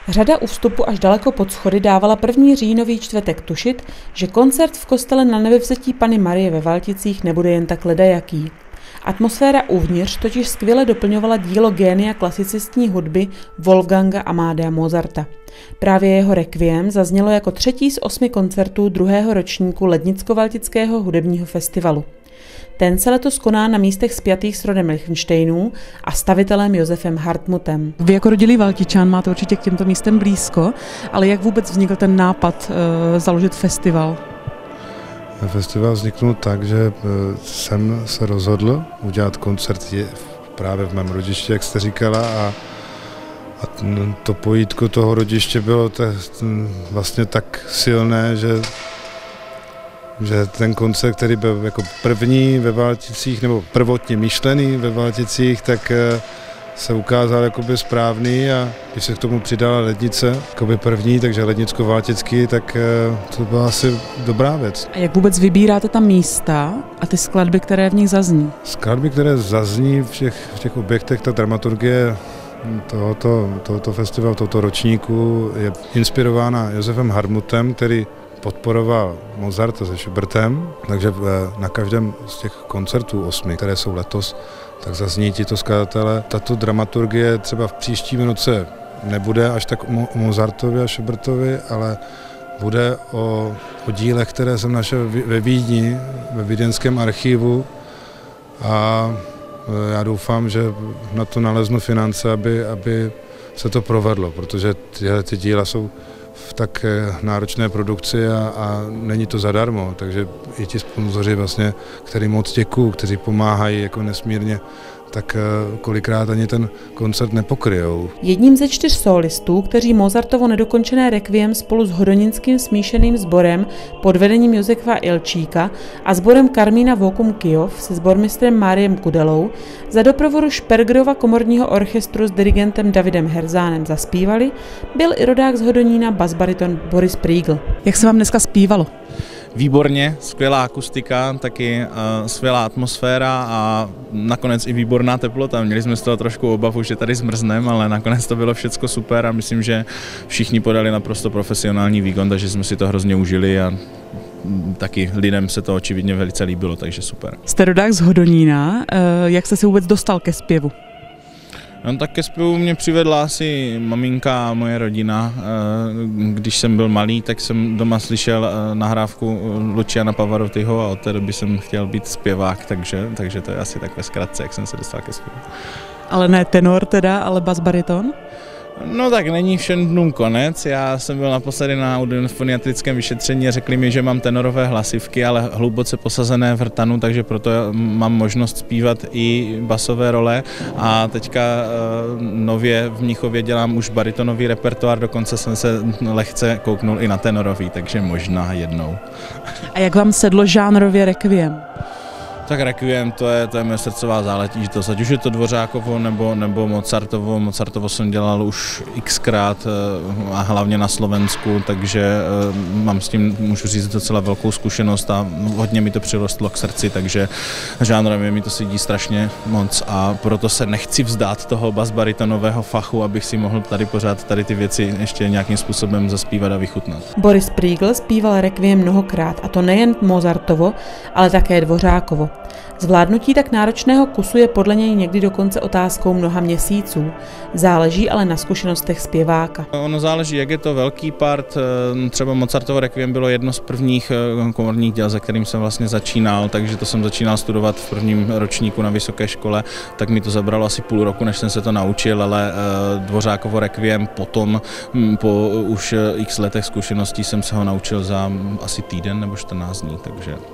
Řada u vstupu až daleko pod schody dávala 1. říjnový čtvrtek tušit, že koncert v kostele Na Nebevzetí Panny Marie ve Valticích nebude jen tak ledajaký. Atmosféra uvnitř totiž skvěle doplňovala dílo génia klasicistní hudby Wolfganga Amadea Mozarta. Právě jeho Requiem zaznělo jako 3. z 8 koncertů 2. ročníku Lednicko-Valtického hudebního festivalu. Ten se letos koná na místech spjatých s rodem Lichtenštejnů a stavitelem Josefem Hartmutem. Vy jako rodilý Valtičan máte určitě k těmto místem blízko, ale jak vůbec vznikl ten nápad založit festival? Festival vzniknul tak, že jsem se rozhodl udělat koncert právě v mém rodišti, jak jste říkala, a to pojítko toho rodiště bylo vlastně tak silné, že ten koncert, který byl jako první ve Valticích, nebo prvotně myšlený ve Valticích, tak se ukázal jakoby správný, a když se k tomu přidala lednice, jakoby první, takže Lednicko-Valtický, tak to byla asi dobrá věc. A jak vůbec vybíráte ta místa a ty skladby, které v nich zazní? Skladby, které zazní v těch objektech, ta dramaturgie tohoto festivalu, tohoto ročníku je inspirována Josefem Hartmutem, který podporoval Mozarta se Schubertem, takže na každém z těch koncertů 8, které jsou letos, tak zazní tito skladatelé. Tato dramaturgie třeba v příštím roce nebude až tak o Mozartovi a Schubertovi, ale bude o dílech, které jsem našel ve Vídni, ve vídeňském archivu, a já doufám, že na to naleznu finance, aby se to provedlo, protože ty díla jsou v tak náročné produkci a není to zadarmo, takže i ti sponzoři vlastně, kterým moc děkuju, kteří pomáhají jako nesmírně, tak kolikrát ani ten koncert nepokryjou. Jedním ze 4 solistů, kteří Mozartovo nedokončené Requiem spolu s hodonínským smíšeným sborem pod vedením Josefa Ilčíka a sborem Karmína Vokum Kyjov se sbormistrem Máriem Kudelou za doprovodu Špergerova komorního orchestru s dirigentem Davidem Herzánem zaspívali, byl i rodák z Hodonína basbariton Boris Priegl. Jak se vám dneska zpívalo? Výborně, skvělá akustika, taky skvělá atmosféra a nakonec i výborná teplota. Měli jsme z toho trošku obavu, že tady zmrzneme, ale nakonec to bylo všecko super a myslím, že všichni podali naprosto profesionální výkon, takže jsme si to hrozně užili a taky lidem se to očividně velice líbilo, takže super. Jste rodák z Hodonína, jak jste se vůbec dostal ke zpěvu? No, tak ke zpěvu mě přivedla asi maminka a moje rodina. Když jsem byl malý, tak jsem doma slyšel nahrávku Luciana Pavarottiho a od té doby jsem chtěl být zpěvák, takže to je asi tak ve zkratce, jak jsem se dostal ke zpěvu. Ale ne tenor teda, ale basbariton? No tak není všem dnům konec, já jsem byl naposledy na audiofoniatrickém vyšetření a řekli mi, že mám tenorové hlasivky, ale hluboce posazené v rtanu, takže proto mám možnost zpívat i basové role a teďka nově v Mnichově dělám už baritonový repertoár, dokonce jsem se lehce kouknul i na tenorový, takže možná jednou. A jak vám sedlo žánrově Requiem? Tak Requiem, to je moje srdcová záležitost, ať už je to Dvořákovo nebo Mozartovo. Mozartovo jsem dělal už xkrát a hlavně na Slovensku, takže mám s tím, můžu říct, docela velkou zkušenost a hodně mi to přirostlo k srdci, takže žánrově mi to sedí strašně moc a proto se nechci vzdát toho basbaritonového fachu, abych si mohl tady pořád ty věci ještě nějakým způsobem zaspívat a vychutnat. Boris Priegl zpíval Requiem mnohokrát, a to nejen Mozartovo, ale také Dvořákovo. Zvládnutí tak náročného kusu je podle něj někdy dokonce otázkou mnoha měsíců. Záleží ale na zkušenostech zpěváka. Ono záleží, jak je to velký part. Třeba Mozartovo Requiem bylo jedno z prvních komorních děl, se kterým jsem vlastně začínal, takže to jsem začínal studovat v prvním ročníku na vysoké škole, tak mi to zabralo asi půl roku, než jsem se to naučil, ale Dvořákovo Requiem potom po už x letech zkušeností jsem se ho naučil za asi týden nebo 14 dní,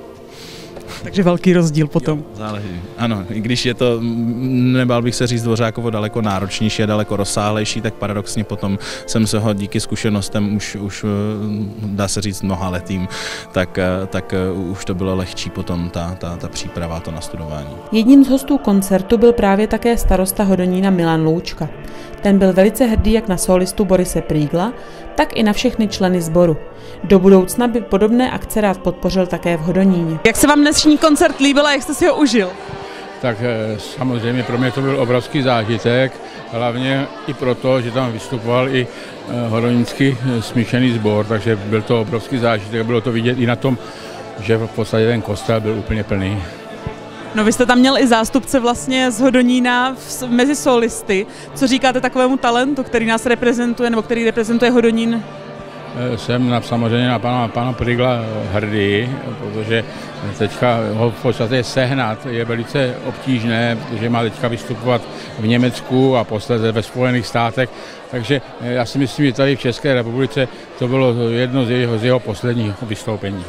takže velký rozdíl potom. Jo, záleží. Ano, i když je to, nebál bych se říct, Dvořákovo daleko náročnější a daleko rozsáhlejší, tak paradoxně potom jsem se ho díky zkušenostem už dá se říct mnohaletým, tak už to bylo lehčí potom ta příprava, to nastudování. Jedním z hostů koncertu byl právě také starosta Hodonína Milan Loučka. Ten byl velice hrdý jak na solistu Borise Priegla, tak i na všechny členy sboru. Do budoucna by podobné akce rád podpořil také v Hodoníně. Jak se vám dnešní koncert líbil a jak jste si ho užil? tak samozřejmě pro mě to byl obrovský zážitek, hlavně i proto, že tam vystupoval i hodonínský smíšený sbor, takže byl to obrovský zážitek, bylo to vidět i na tom, že v podstatě ten kostel byl úplně plný. No vy jste tam měl i zástupce vlastně z Hodonína mezi solisty. Co říkáte takovému talentu, který nás reprezentuje, nebo který reprezentuje Hodonín? Jsem samozřejmě na pana Prigla hrdý, protože teďka ho v podstatě sehnat je velice obtížné, protože má teďka vystupovat v Německu a posledně ve Spojených státech. Takže já si myslím, že tady v České republice to bylo jedno z jeho posledních vystoupení.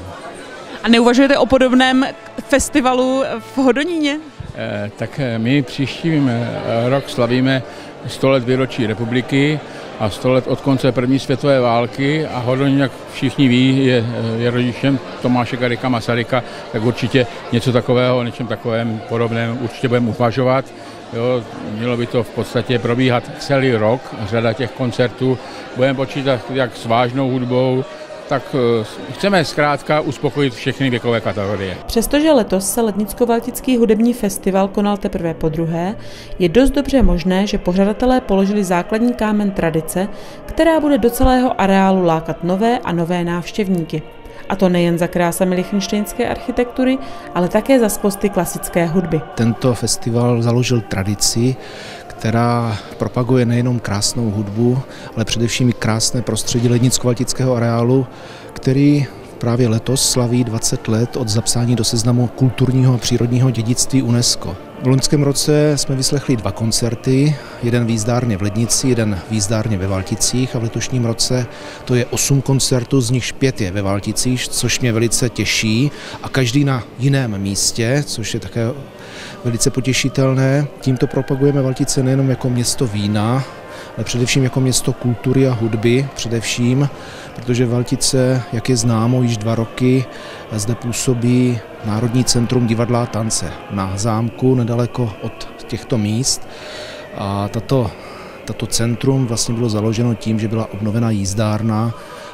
A neuvažujete o podobném festivalu v Hodoníně? Tak my příští rok slavíme 100 let výročí republiky a 100 let od konce první světové války a Hodonín, jak všichni ví, je rodičem Tomáše Garrigua Masaryka, tak určitě něco takového, něčem takovém podobném určitě budeme uvažovat. Jo, mělo by to v podstatě probíhat celý rok, řada těch koncertů, budeme počítat jak s vážnou hudbou, tak chceme zkrátka uspokojit všechny věkové kategorie. Přestože letos se Lednicko-Valtický hudební festival konal teprve podruhé, je dost dobře možné, že pořadatelé položili základní kámen tradice, která bude do celého areálu lákat nové a nové návštěvníky. A to nejen za krásami lichtenštejnské architektury, ale také za skvosty klasické hudby. Tento festival založil tradici, která propaguje nejenom krásnou hudbu, ale především i krásné prostředí Lednicko-Valtického areálu, který právě letos slaví 20 let od zapsání do seznamu kulturního a přírodního dědictví UNESCO. V loňském roce jsme vyslechli 2 koncerty, jeden výzdárně v Lednici, jeden výzdárně ve Valticích a v letošním roce to je 8 koncertů, z nichž 5 je ve Valticích, což mě velice těší a každý na jiném místě, což je také velice potěšitelné. Tímto propagujeme Valtice nejenom jako město vína, ale především jako město kultury a hudby, především, protože Valtice, jak je známo, již 2 roky zde působí Národní centrum divadla a tance na zámku nedaleko od těchto míst. A tato centrum vlastně bylo založeno tím, že byla obnovena jízdárna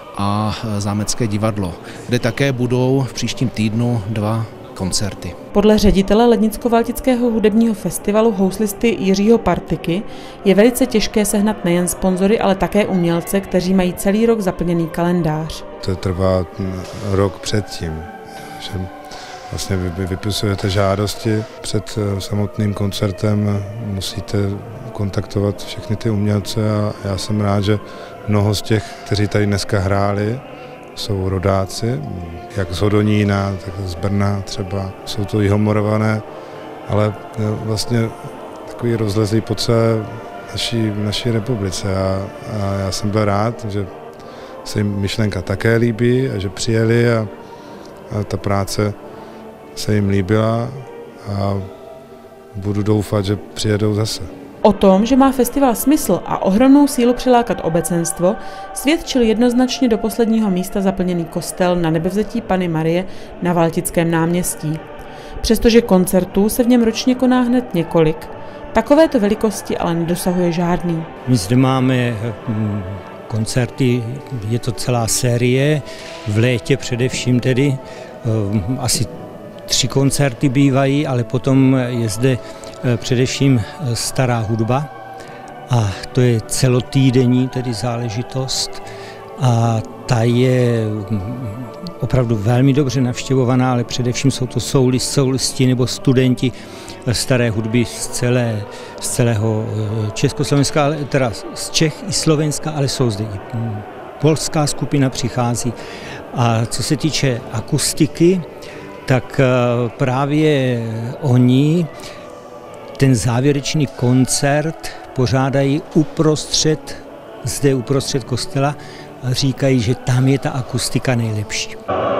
a zámecké divadlo, kde také budou v příštím týdnu 2 koncerty. Podle ředitele Lednicko-Valtického hudebního festivalu houslisty Jiřího Partiky je velice těžké sehnat nejen sponzory, ale také umělce, kteří mají celý rok zaplněný kalendář. To trvá rok předtím, že vlastně vy vypisujete žádosti před samotným koncertem, musíte kontaktovat všechny ty umělce a já jsem rád, že mnoho z těch, kteří tady dneska hráli, jsou rodáci, jak z Hodonína, tak z Brna třeba. Jsou to Jihomoravané, ale vlastně takový rozlezlý po celé naší republice. A já jsem byl rád, že se jim myšlenka také líbí a že přijeli a ta práce se jim líbila a budu doufat, že přijedou zase. O tom, že má festival smysl a ohromnou sílu přilákat obecenstvo, svědčil jednoznačně do posledního místa zaplněný kostel Na Nebevzetí Panny Marie na Valtickém náměstí. Přestože koncertů se v něm ročně koná hned několik, takovéto velikosti ale nedosahuje žádný. My zde máme koncerty, je to celá série, v létě především tedy, asi 3 koncerty bývají, ale potom je zde především stará hudba a to je celotýdenní tedy záležitost a ta je opravdu velmi dobře navštěvovaná, ale především jsou to soulisti nebo studenti staré hudby z celého Československa, teda z Čech i Slovenska, ale jsou zde i polská skupina přichází. A co se týče akustiky, tak právě oni ten závěrečný koncert pořádají uprostřed kostela a říkají, že tam je ta akustika nejlepší.